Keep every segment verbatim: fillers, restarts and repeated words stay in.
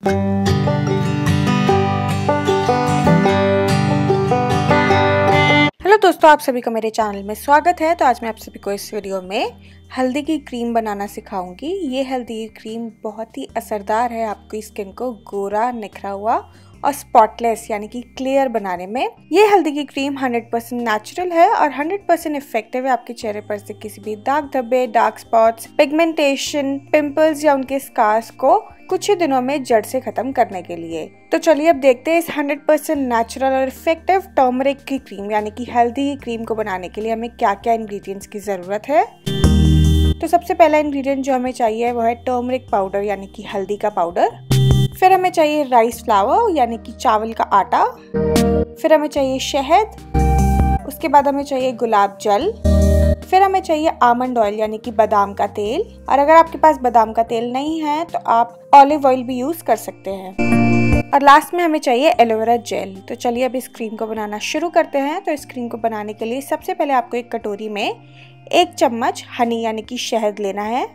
Hello दोस्तों, आप सभी का मेरे चैनल में स्वागत है। तो आज मैं आप सभी को इस वीडियो में हल्दी की क्रीम बनाना सिखाऊंगी। ये हल्दी की क्रीम बहुत ही असरदार है आपकी स्किन को गोरा, निखरा हुआ और स्पॉटलेस यानी कि क्लियर बनाने में। ये हल्दी की क्रीम हंड्रेड परसेंट नेचुरल है और हंड्रेड परसेंट इफेक्टिव है आपके चेहरे पर से किसी भी दाग धब्बे, डार्क स्पॉट्स, पिगमेंटेशन, पिंपल्स या उनके स्कार्स को कुछ ही दिनों में जड़ से खत्म करने के लिए। तो चलिए अब देखते हैं इस हंड्रेड परसेंट नेचुरल और इफेक्टिव टर्मरिक की क्रीम यानी कि हल्दी की क्रीम को बनाने के लिए हमें क्या क्या इंग्रेडिएंट्स की जरूरत है। तो सबसे पहला इंग्रेडिएंट जो हमें चाहिए वो है टर्मरिक पाउडर यानी कि हल्दी का पाउडर। फिर हमें चाहिए राइस फ्लावर यानी कि चावल का आटा। फिर हमें चाहिए शहद। उसके बाद हमें चाहिए गुलाब जल। फिर हमें चाहिए आमंड ऑयल यानी कि बादाम का तेल। और अगर आपके पास बादाम का तेल नहीं है तो आप ऑलिव ऑयल भी यूज कर सकते हैं। और लास्ट में हमें चाहिए एलोवेरा जेल। तो चलिए अब इस क्रीम को बनाना शुरू करते हैं। तो इस क्रीम को बनाने के लिए सबसे पहले आपको एक कटोरी में एक चम्मच हनी यानी कि शहद लेना है।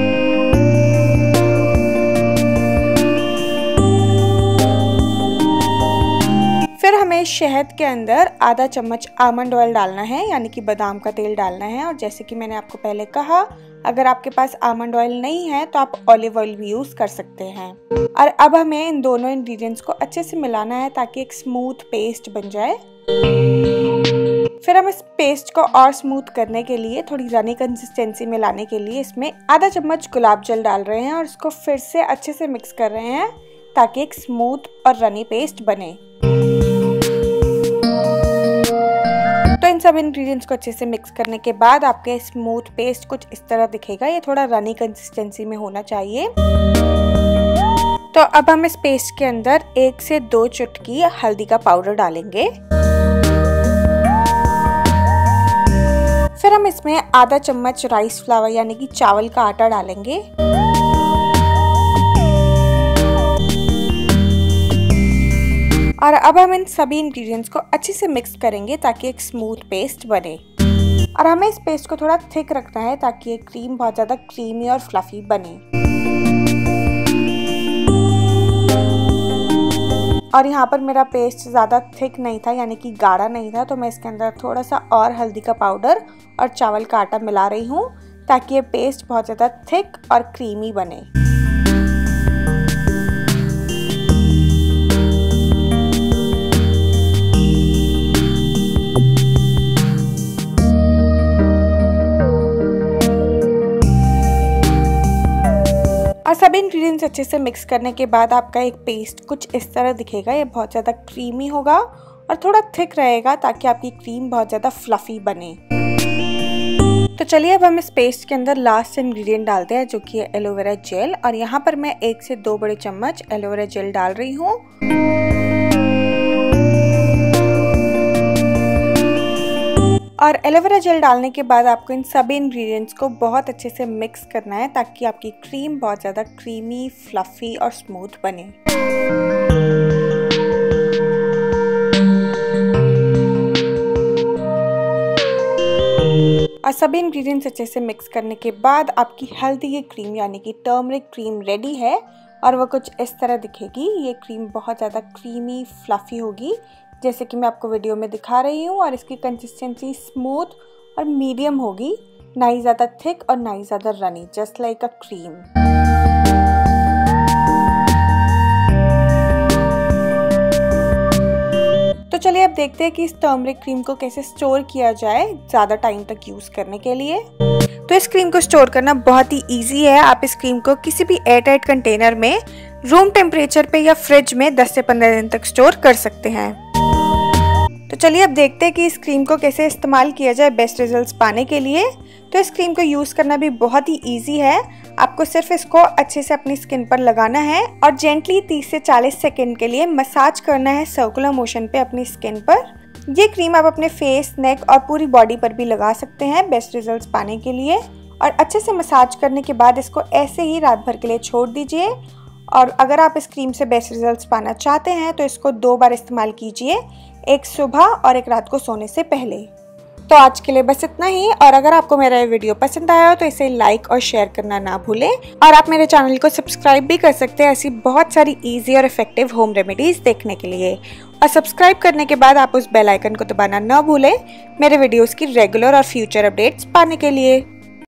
फिर हमें शहद के अंदर आधा चम्मच आमंड ऑयल डालना है यानी कि बादाम का तेल डालना है। और जैसे कि मैंने आपको पहले कहा, अगर आपके पास आमंड ऑयल नहीं है तो आप ऑलिव ऑयल भी यूज कर सकते हैं। और अब हमें इन दोनों इंग्रेडिएंट्स को अच्छे से मिलाना है ताकि एक स्मूथ पेस्ट बन जाए। फिर हम इस पेस्ट को और स्मूथ करने के लिए, थोड़ी रनी कंसिस्टेंसी में लाने के लिए इसमें आधा चम्मच गुलाब जल डाल रहे हैं और इसको फिर से अच्छे से मिक्स कर रहे हैं ताकि एक स्मूथ और रनी पेस्ट बने। तो इन सब इंग्रेडिएंट्स को अच्छे से मिक्स करने के बाद आपके स्मूथ पेस्ट कुछ इस तरह दिखेगा। ये थोड़ा रनी कंसिस्टेंसी में होना चाहिए। तो अब हम इस पेस्ट के अंदर एक से दो चुटकी हल्दी का पाउडर डालेंगे। फिर हम इसमें आधा चम्मच राइस फ्लावर यानी कि चावल का आटा डालेंगे। और अब हम इन सभी इंग्रेडिएंट्स को अच्छे से मिक्स करेंगे ताकि एक स्मूथ पेस्ट बने। और हमें इस पेस्ट को थोड़ा थिक रखना है ताकि ये क्रीम बहुत ज़्यादा क्रीमी और फ्लफी बने। और यहाँ पर मेरा पेस्ट ज़्यादा थिक नहीं था यानी कि गाढ़ा नहीं था, तो मैं इसके अंदर थोड़ा सा और हल्दी का पाउडर और चावल का आटा मिला रही हूँ ताकि ये पेस्ट बहुत ज़्यादा थिक और क्रीमी बने। और सभी इंग्रेडिएंट्स अच्छे से मिक्स करने के बाद आपका एक पेस्ट कुछ इस तरह दिखेगा। ये बहुत ज़्यादा क्रीमी होगा और थोड़ा थिक रहेगा ताकि आपकी क्रीम बहुत ज़्यादा फ्लफी बने। तो चलिए अब हम इस पेस्ट के अंदर लास्ट इंग्रेडिएंट डालते हैं जो कि है एलोवेरा जेल। और यहाँ पर मैं एक से दो बड़े चम्मच एलोवेरा जेल डाल रही हूँ। और एलोवेरा जेल डालने के बाद आपको इन सभी इंग्रेडिएंट्स को बहुत अच्छे से मिक्स करना है ताकि आपकी क्रीम बहुत ज़्यादा क्रीमी, फ्लफी और स्मूथ बने। और सभी इंग्रेडिएंट्स अच्छे से मिक्स करने के बाद आपकी हल्दी की क्रीम यानी कि टर्मरिक क्रीम रेडी है। और वो कुछ इस तरह दिखेगी। ये क्रीम बहुत ज़्यादा क्रीमी, फ्लफी होगी जैसे कि मैं आपको वीडियो में दिखा रही हूँ। और इसकी कंसिस्टेंसी स्मूथ और मीडियम होगी, ना ही ज़्यादा थिक और ना ही ज़्यादा runny, just like a cream. तो चलिए अब देखते हैं कि इस टर्मरिक क्रीम को कैसे स्टोर किया जाए ज़्यादा टाइम तक यूज़ करने के लिए। तो इस क्रीम को स्टोर करना बहुत ही ईजी है। आप इस क्रीम को किसी भी एयरटाइट कंटेनर में रूम टेम्परेचर पे या फ्रिज में दस से पंद्रह दिन तक स्टोर कर सकते हैं। तो चलिए अब देखते हैं कि इस क्रीम को कैसे इस्तेमाल किया जाए बेस्ट रिजल्ट्स पाने के लिए। तो इस क्रीम को यूज़ करना भी बहुत ही इजी है। आपको सिर्फ इसको अच्छे से अपनी स्किन पर लगाना है और जेंटली तीस से चालीस सेकंड के लिए मसाज करना है सर्कुलर मोशन पे अपनी स्किन पर। ये क्रीम आप अपने फेस, नेक और पूरी बॉडी पर भी लगा सकते हैं बेस्ट रिजल्ट्स पाने के लिए। और अच्छे से मसाज करने के बाद इसको ऐसे ही रात भर के लिए छोड़ दीजिए। और अगर आप इस क्रीम से बेस्ट रिजल्ट्स पाना चाहते हैं तो इसको दो बार इस्तेमाल कीजिए, एक सुबह और एक रात को सोने से पहले। तो आज के लिए बस इतना ही, और अगर आपको मेरा ये वीडियो पसंद आया हो तो इसे लाइक और शेयर करना ना भूलें। और आप मेरे चैनल को सब्सक्राइब भी कर सकते हैं ऐसी बहुत सारी इजी और इफेक्टिव होम रेमेडीज देखने के लिए। और सब्सक्राइब करने के बाद आप उस बेल आइकन को दबाना ना भूलें मेरे वीडियोस की रेगुलर और फ्यूचर अपडेट्स पाने के लिए।